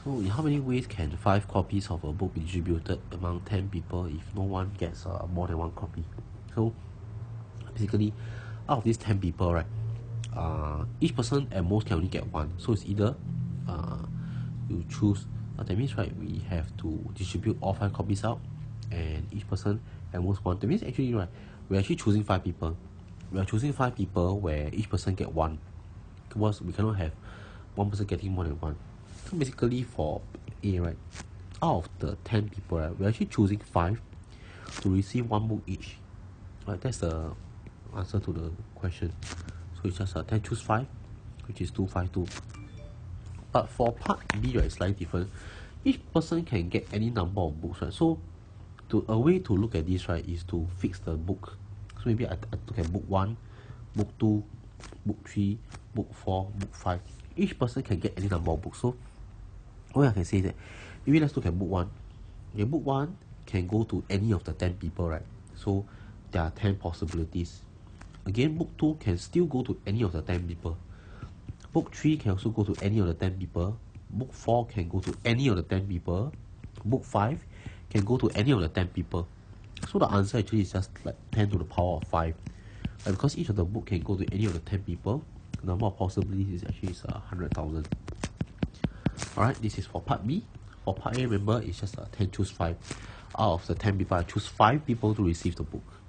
So in how many ways can 5 copies of a book be distributed among 10 people if no one gets more than 1 copy? So basically, out of these 10 people, right, each person at most can only get 1. So it's either you choose, that means, right, we have to distribute all 5 copies out, and each person at most 1. That means actually, right, we're actually choosing 5 people. We are choosing 5 people where each person get 1, because we cannot have 1 person getting more than 1. So basically for A, right, out of the 10 people, right, we're actually choosing 5 to receive 1 book each. Right, that's the answer to the question. So it's just 10 choose 5, which is 252. But for part B, right, it's slightly different. Each person can get any number of books, right? So a way to look at this, right, is to fix the book. So maybe I look at book 1, book 2, book 3, book 4, book 5. Each person can get any number of books. So what I can say is that maybe let's look at book 1. Okay, book 1 can go to any of the 10 people, right? So there are 10 possibilities. Again, book 2 can still go to any of the 10 people. Book 3 can also go to any of the 10 people. Book 4 can go to any of the 10 people. Book 5 can go to any of the 10 people. So the answer actually is just like 10 to the power of 5. And because each of the book can go to any of the 10 people, the number of possibilities is actually 100,000. Alright, this is for part B. For part A, remember, it's just 10 choose 5. Out of the 10 people, I choose 5 people to receive the book.